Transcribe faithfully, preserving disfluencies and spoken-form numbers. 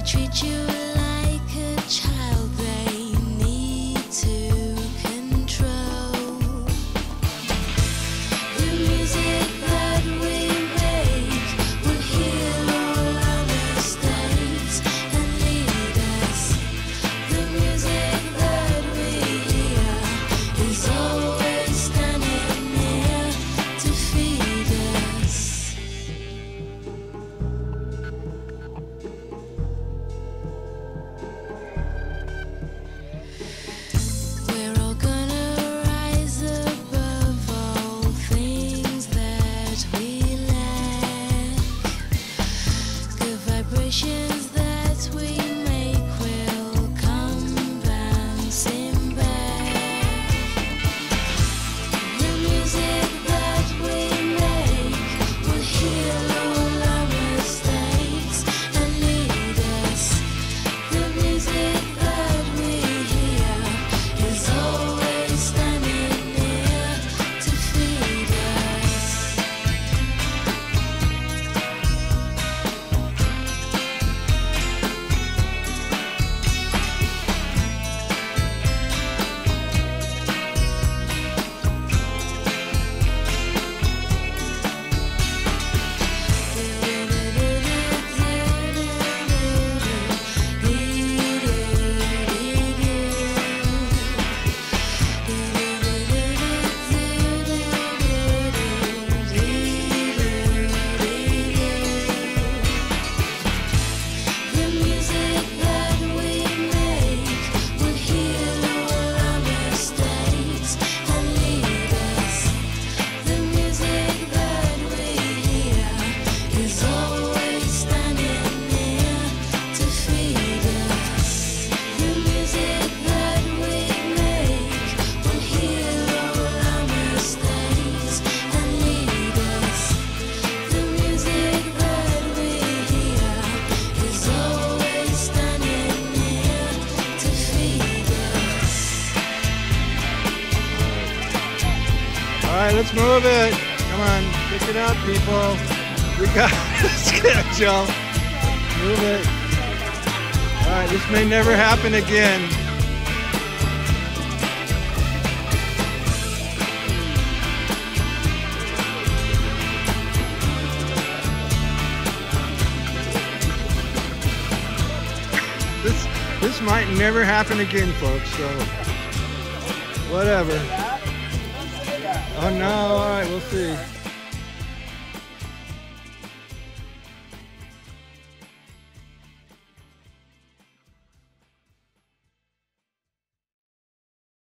treat you like a child they need to control. The music that we make will heal all our mistakes and lead us. The music that we hear is always standing near to feed us. We're all gonna rise above all things that we lack. The vibrations that we make will come bouncing back. The music that we make will heal all our mistakes and lead us. The music that we hear is always standing near to feed us. The music that we make will heal all our mistakes and lead us. The music that we hear is always standing near to feed us. The music that we make will heal all our mistakes and lead us. The music that we hear is always standing near to feed us. All right, let's move it. Come on, pick it up, people. We got this schedule. Move it. All right, this may never happen again. This this might never happen again, folks. So whatever. Oh no, all right, we'll see.